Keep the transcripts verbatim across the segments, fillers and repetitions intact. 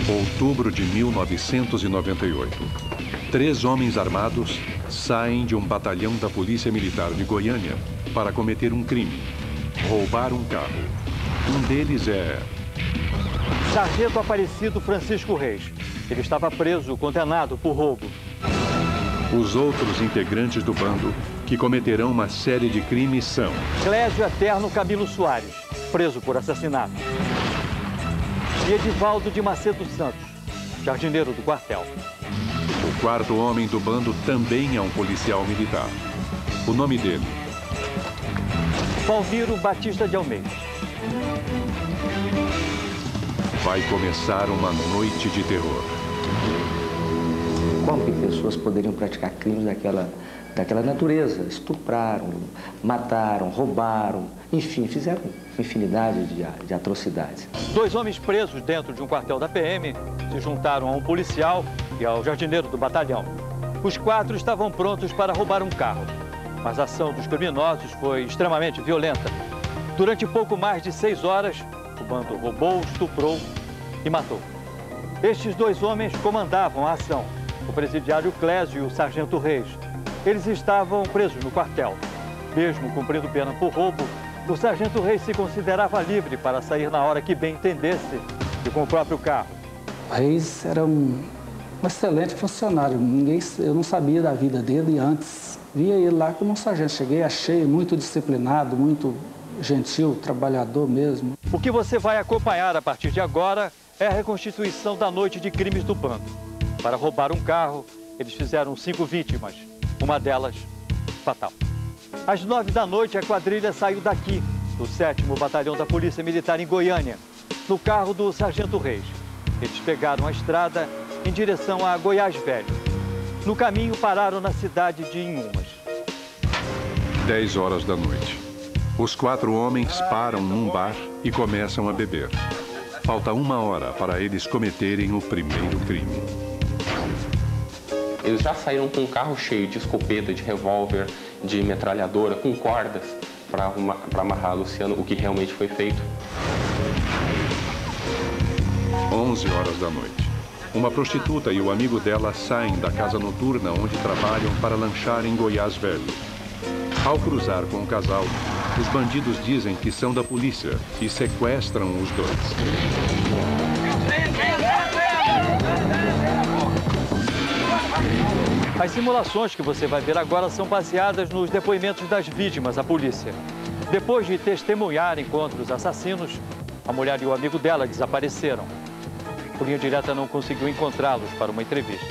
Outubro de mil novecentos e noventa e oito. Três homens armados saem de um batalhão da Polícia Militar de Goiânia para cometer um crime: roubar um carro. Um deles é... Sargento Aparecido Francisco Reis. Ele estava preso, condenado por roubo. Os outros integrantes do bando que cometerão uma série de crimes são... Clésio Eterno Camilo Soares, preso por assassinato. E Edivaldo de Macedo Santos, jardineiro do quartel. O quarto homem do bando também é um policial militar. O nome dele... Palmiro Batista de Almeida. Vai começar uma noite de terror. Como que pessoas poderiam praticar crimes daquela, daquela natureza? Estupraram, mataram, roubaram, enfim, fizeram infinidade de, de atrocidades. Dois homens presos dentro de um quartel da P M se juntaram a um policial e ao jardineiro do batalhão. Os quatro estavam prontos para roubar um carro, mas a ação dos criminosos foi extremamente violenta. Durante pouco mais de seis horas, o bando roubou, estuprou e matou. Estes dois homens comandavam a ação, o presidiário Clésio e o sargento Reis. Eles estavam presos no quartel. Mesmo cumprindo pena por roubo, o sargento Reis se considerava livre para sair na hora que bem entendesse e com o próprio carro. O Reis era um, um excelente funcionário. Ninguém, eu não sabia da vida dele antes. Via ele lá como um sargento. Cheguei, achei muito disciplinado, muito gentil, trabalhador mesmo. O que você vai acompanhar a partir de agora é a reconstituição da noite de crimes do bando. Para roubar um carro, eles fizeram cinco vítimas, uma delas fatal. Às nove da noite, a quadrilha saiu daqui, do sétimo Batalhão da Polícia Militar em Goiânia, no carro do sargento Reis. Eles pegaram a estrada em direção a Goiás Velho. No caminho, pararam na cidade de Inhumas. Dez horas da noite. Os quatro homens param num bar e começam a beber. Falta uma hora para eles cometerem o primeiro crime. Eles já saíram com um carro cheio de escopeta, de revólver, de metralhadora, com cordas, para amarrar a Luciano, o que realmente foi feito. onze horas da noite. Uma prostituta e o amigo dela saem da casa noturna onde trabalham para lanchar em Goiás Velho. Ao cruzar com o casal, os bandidos dizem que são da polícia e sequestram os dois. As simulações que você vai ver agora são baseadas nos depoimentos das vítimas à polícia. Depois de testemunharem contra os assassinos, a mulher e o amigo dela desapareceram. A Linha Direta não conseguiu encontrá-los para uma entrevista.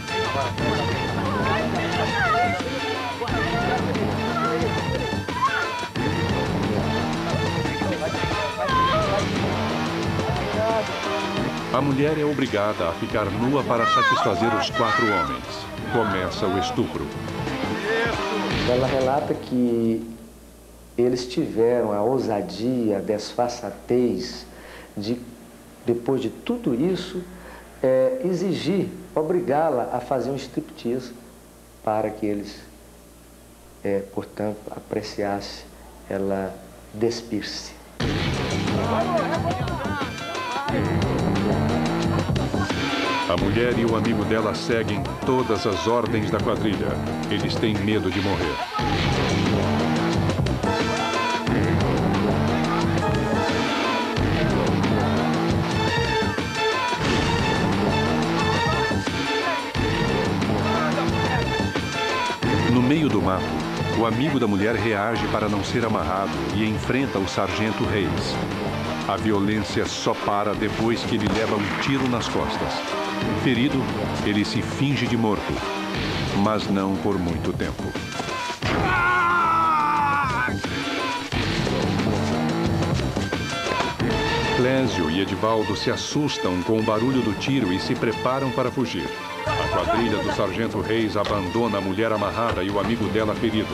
A mulher é obrigada a ficar nua para satisfazer os quatro homens. Começa o estupro. Ela relata que eles tiveram a ousadia, a desfaçatez de, depois de tudo isso, é, exigir, obrigá-la a fazer um striptease para que eles, é, portanto, apreciassem ela despir-se. A mulher e o amigo dela seguem todas as ordens da quadrilha. Eles têm medo de morrer. No meio do mato, o amigo da mulher reage para não ser amarrado e enfrenta o sargento Reis. A violência só para depois que ele leva um tiro nas costas. Ferido, ele se finge de morto, mas não por muito tempo. Clésio e Edivaldo se assustam com o barulho do tiro e se preparam para fugir. A quadrilha do sargento Reis abandona a mulher amarrada e o amigo dela ferido.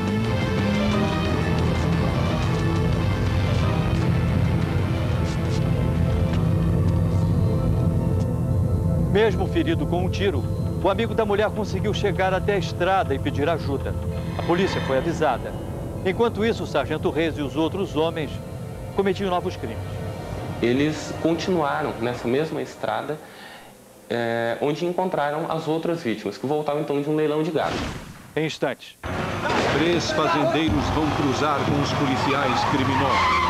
Mesmo ferido com um tiro, o amigo da mulher conseguiu chegar até a estrada e pedir ajuda. A polícia foi avisada. Enquanto isso, o sargento Reis e os outros homens cometiam novos crimes. eles continuaram nessa mesma estrada, é, onde encontraram as outras vítimas, que voltavam então de um leilão de gado. Em instantes. Três fazendeiros vão cruzar com os policiais criminosos.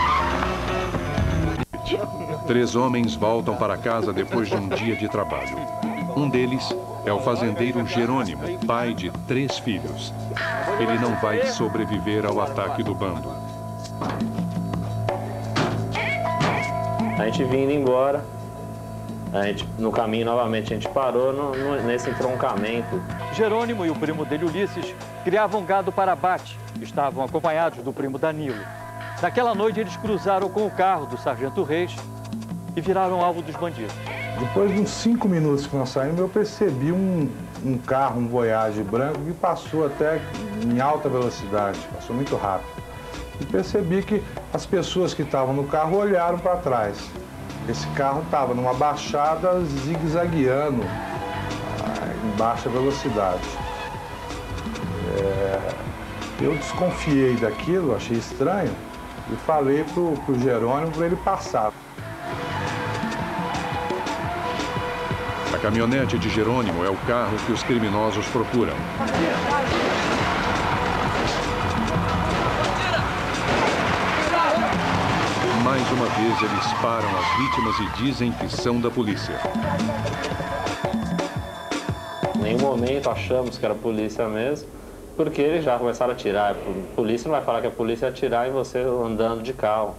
Três homens voltam para casa depois de um dia de trabalho. Um deles é o fazendeiro Jerônimo, pai de três filhos. Ele não vai sobreviver ao ataque do bando. A gente vindo embora, a gente, no caminho novamente a gente parou no, no, nesse entroncamento. Jerônimo e o primo dele, Ulisses, criavam gado para abate. Estavam acompanhados do primo Danilo. Naquela noite eles cruzaram com o carro do sargento Reis e viraram alvo dos bandidos. Depois de uns cinco minutos que nós saímos, eu percebi um, um carro, um Voyage branco, que passou até em alta velocidade, passou muito rápido. E percebi que as pessoas que estavam no carro olharam para trás. Esse carro estava numa baixada zigue-zagueando em baixa velocidade. É, eu desconfiei daquilo, achei estranho, e falei para o Jerônimo para ele passar. A caminhonete de Jerônimo é o carro que os criminosos procuram. Mais uma vez, eles param as vítimas e dizem que são da polícia. Em nenhum momento achamos que era polícia mesmo, porque eles já começaram a atirar. A polícia não vai falar que a polícia ia atirar em você andando de carro.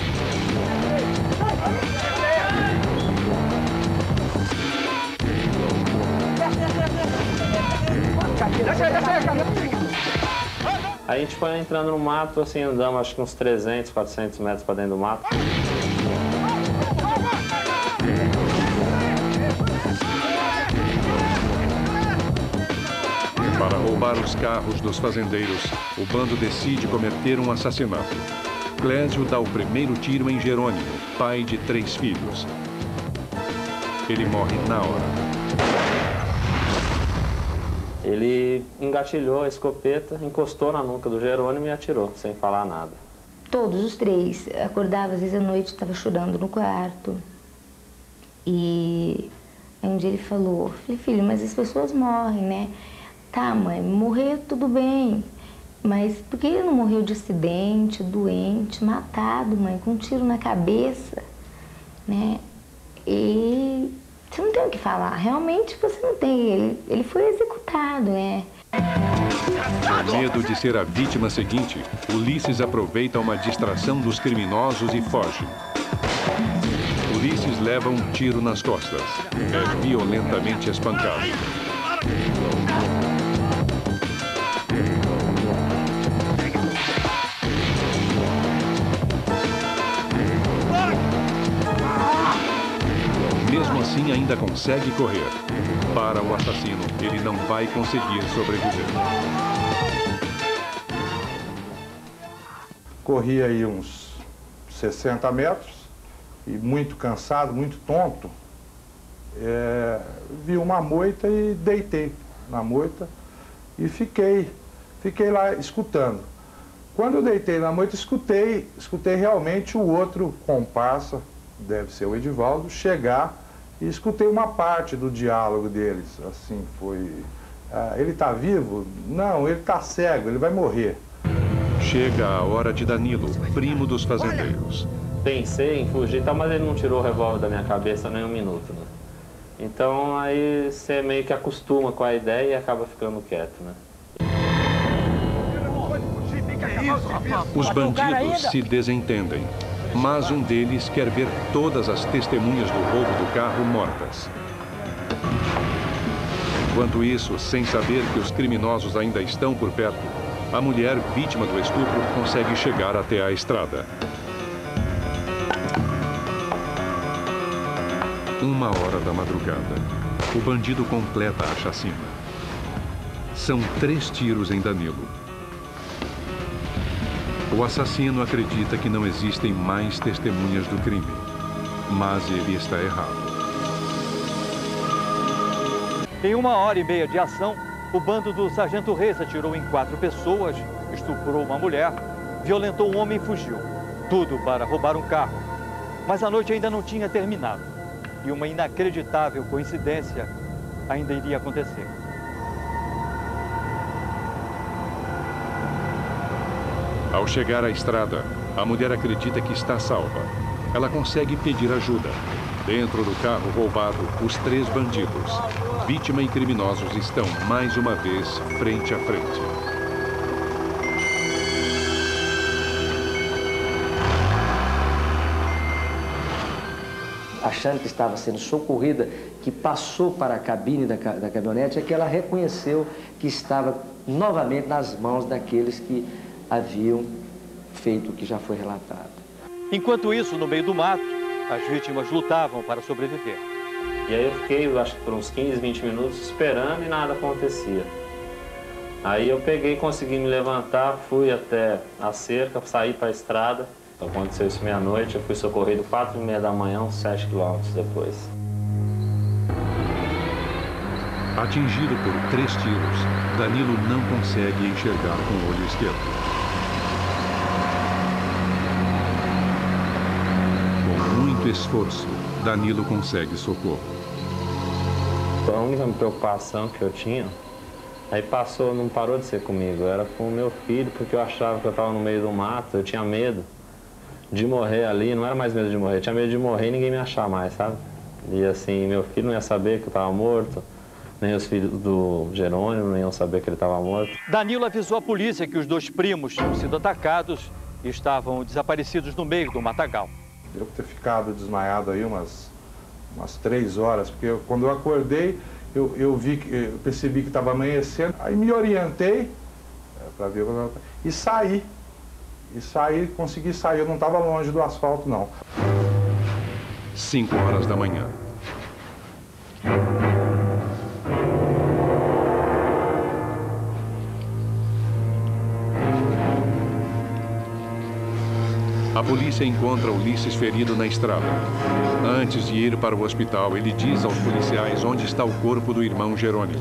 A gente foi entrando no mato, assim, andamos acho que uns trezentos, quatrocentos metros para dentro do mato. Para roubar os carros dos fazendeiros, o bando decide cometer um assassinato. Clésio dá o primeiro tiro em Jerônimo, pai de três filhos. Ele morre na hora. Ele engatilhou a escopeta, encostou na nuca do Jerônimo e atirou, sem falar nada. Todos os três. Acordava, às vezes, à noite, estava chorando no quarto. E aí um dia ele falou, falei, filho, mas as pessoas morrem, né? Tá, mãe, morrer tudo bem. Mas por que ele não morreu de acidente, doente, matado, mãe, com um tiro na cabeça, né? E você não tem o que falar, realmente você não tem, ele, ele foi executado, né? Com medo de ser a vítima seguinte, Ulisses aproveita uma distração dos criminosos e foge. Ulisses leva um tiro nas costas. É violentamente espancado. Mesmo assim, ainda consegue correr. Para o assassino, ele não vai conseguir sobreviver. Corri aí uns sessenta metros e muito cansado, muito tonto. É, vi uma moita e deitei na moita e fiquei, fiquei lá escutando. Quando eu deitei na moita, escutei, escutei realmente o outro comparsa, deve ser o Edivaldo, chegar e escutei uma parte do diálogo deles. Assim, foi... Ah, ele está vivo? Não, ele está cego, ele vai morrer. Chega a hora de Danilo, primo dos fazendeiros. Pensei em fugir, tá, mas ele não tirou o revólver da minha cabeça nem um minuto, né? Então aí você meio que acostuma com a ideia e acaba ficando quieto, né? Os bandidos se desentendem, mas um deles quer ver todas as testemunhas do roubo do carro mortas. Enquanto isso, sem saber que os criminosos ainda estão por perto, a mulher vítima do estupro consegue chegar até a estrada. Uma hora da madrugada, o bandido completa a chacina. São três tiros em Danilo. O assassino acredita que não existem mais testemunhas do crime, mas ele está errado. Em uma hora e meia de ação, o bando do sargento Reis atirou em quatro pessoas, estuprou uma mulher, violentou um homem e fugiu. Tudo para roubar um carro. Mas a noite ainda não tinha terminado e uma inacreditável coincidência ainda iria acontecer. Ao chegar à estrada, a mulher acredita que está salva. Ela consegue pedir ajuda. Dentro do carro roubado, os três bandidos, vítima e criminosos, estão mais uma vez frente a frente. Achando que estava sendo socorrida, que passou para a cabine da, da caminhonete, é que ela reconheceu que estava novamente nas mãos daqueles que haviam feito o que já foi relatado. Enquanto isso, no meio do mato, as vítimas lutavam para sobreviver. E aí eu fiquei, acho que por uns quinze, vinte minutos, esperando e nada acontecia. Aí eu peguei, consegui me levantar, fui até a cerca, saí para a estrada. Então, aconteceu isso meia-noite, eu fui socorrido quatro e meia da manhã, uns sete quilômetros depois. Atingido por três tiros, Danilo não consegue enxergar com o olho esquerdo. Com muito esforço, Danilo consegue socorro. Então, a única preocupação que eu tinha, aí passou, não parou de ser comigo, era com o meu filho, porque eu achava que eu estava no meio do mato, eu tinha medo de morrer ali, não era mais medo de morrer, eu tinha medo de morrer e ninguém me achar mais, sabe? E assim, meu filho não ia saber que eu estava morto, nem os filhos do Jerônimo não iam saber que ele estava morto. Danilo avisou a polícia que os dois primos tinham sido atacados e estavam desaparecidos no meio do matagal. Devo ter ficado desmaiado aí umas, umas três horas, porque eu, quando eu acordei, eu, eu, vi que, eu percebi que estava amanhecendo, aí me orientei para ver e saí. E saí, consegui sair, eu não estava longe do asfalto, não. Cinco horas da manhã. A polícia encontra Ulisses ferido na estrada. Antes de ir para o hospital, ele diz aos policiais onde está o corpo do irmão Jerônimo.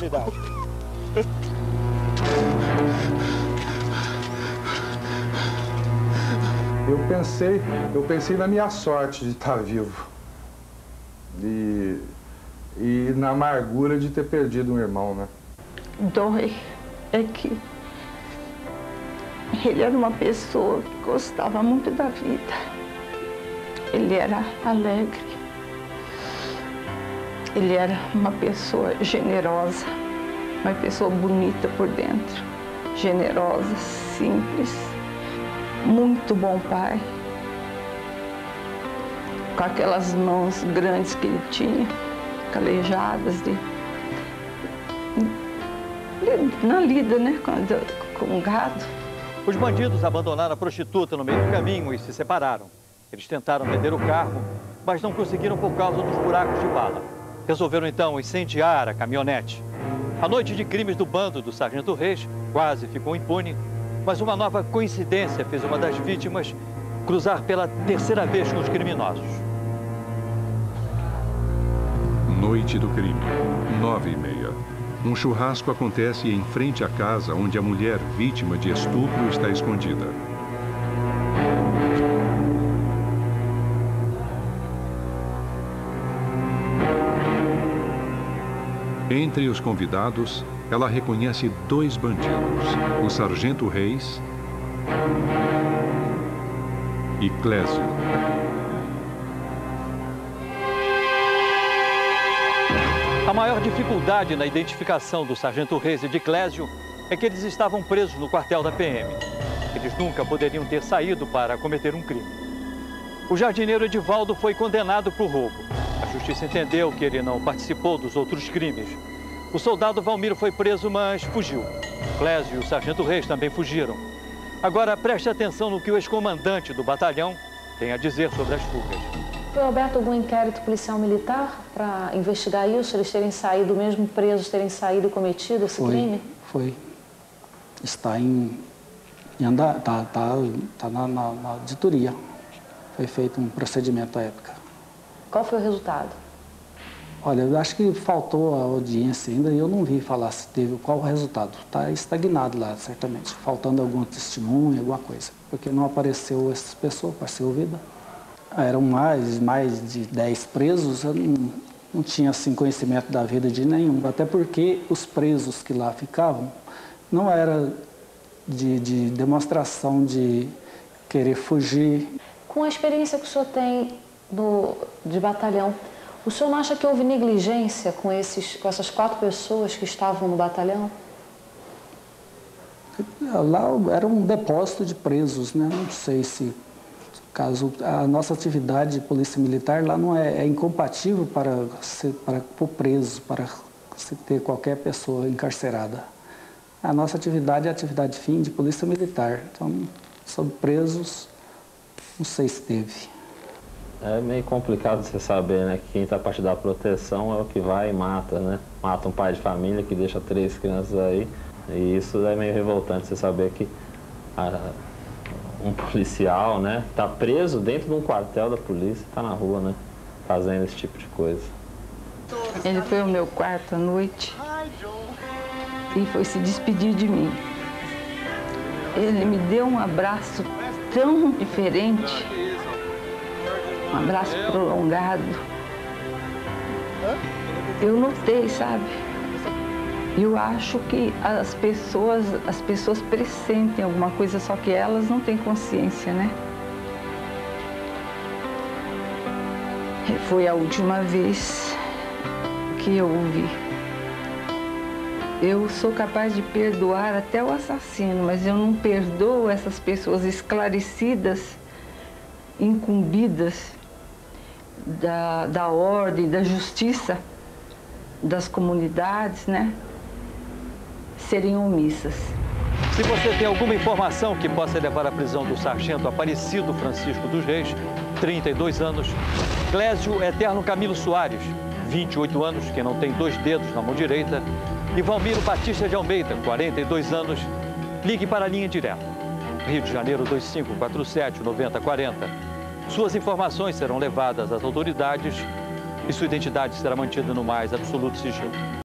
Eu pensei, eu pensei na minha sorte de estar vivo e, e na amargura de ter perdido um irmão, né? Dói é que ele era uma pessoa que gostava muito da vida. Ele era alegre. Ele era uma pessoa generosa, uma pessoa bonita por dentro, generosa, simples. Muito bom pai, com aquelas mãos grandes que ele tinha, calejadas de, de, na lida, né, com, com gado. Os bandidos abandonaram a prostituta no meio do caminho e se separaram. Eles tentaram vender o carro, mas não conseguiram por causa dos buracos de bala. Resolveram então incendiar a caminhonete. A noite de crimes do bando do Sargento Reis quase ficou impune, mas uma nova coincidência fez uma das vítimas cruzar pela terceira vez com os criminosos. Noite do crime, nove e meia. Um churrasco acontece em frente à casa onde a mulher vítima de estupro está escondida. Entre os convidados, ela reconhece dois bandidos, o Sargento Reis e Clésio. A maior dificuldade na identificação do Sargento Reis e de Clésio é que eles estavam presos no quartel da P M. Eles nunca poderiam ter saído para cometer um crime. O jardineiro Edivaldo foi condenado por roubo. A justiça entendeu que ele não participou dos outros crimes. O soldado Valmiro foi preso, mas fugiu. Clésio e o Sargento Reis também fugiram. Agora, preste atenção no que o ex-comandante do batalhão tem a dizer sobre as fugas. Foi aberto algum inquérito policial militar para investigar isso? Eles terem saído, mesmo presos, terem saído e cometido esse foi, crime? Foi. Está em, em andar, tá, tá, tá na, na, na auditoria. Foi feito um procedimento à época. Qual foi o resultado? Olha, eu acho que faltou a audiência ainda e eu não vi falar se teve qual o resultado. Está estagnado lá, certamente. Faltando algum testemunho, alguma coisa. Porque não apareceu essas pessoas para ser ouvida. eram mais, mais de dez presos, eu não, não tinha assim, conhecimento da vida de nenhum, até porque os presos que lá ficavam não era de, de demonstração de querer fugir. Com a experiência que o senhor tem do, de batalhão, o senhor não acha que houve negligência com, esses, com essas quatro pessoas que estavam no batalhão? Lá era um depósito de presos, né? Não sei se, caso a nossa atividade de polícia militar lá não é, é incompatível para ser, para pôr preso, para se ter qualquer pessoa encarcerada. A nossa atividade é a atividade fim de polícia militar. Então, sobre presos, não sei se teve. É meio complicado você saber, né, que quem está a partir da proteção é o que vai e mata, né? Mata um pai de família que deixa três crianças aí. E isso é meio revoltante, você saber que a, um policial, né, está preso dentro de um quartel da polícia, está na rua, né, fazendo esse tipo de coisa. Ele foi ao meu quarto à noite e foi se despedir de mim. Ele me deu um abraço tão diferente, um abraço prolongado. Eu notei, sabe? Eu acho que as pessoas, as pessoas pressentem alguma coisa, só que elas não têm consciência, né? Foi a última vez que eu ouvi. Eu sou capaz de perdoar até o assassino, mas eu não perdoo essas pessoas esclarecidas, incumbidas da, da ordem, da justiça, das comunidades, né? Serem omissas. Se você tem alguma informação que possa levar à prisão do sargento Aparecido Francisco dos Reis, trinta e dois anos, Clésio Eterno Camilo Soares, vinte e oito anos, que não tem dois dedos na mão direita, e Valmiro Batista de Almeida, quarenta e dois anos, ligue para a linha direta. Rio de Janeiro, dois cinco quatro sete, nove zero quatro zero. Suas informações serão levadas às autoridades e sua identidade será mantida no mais absoluto sigilo.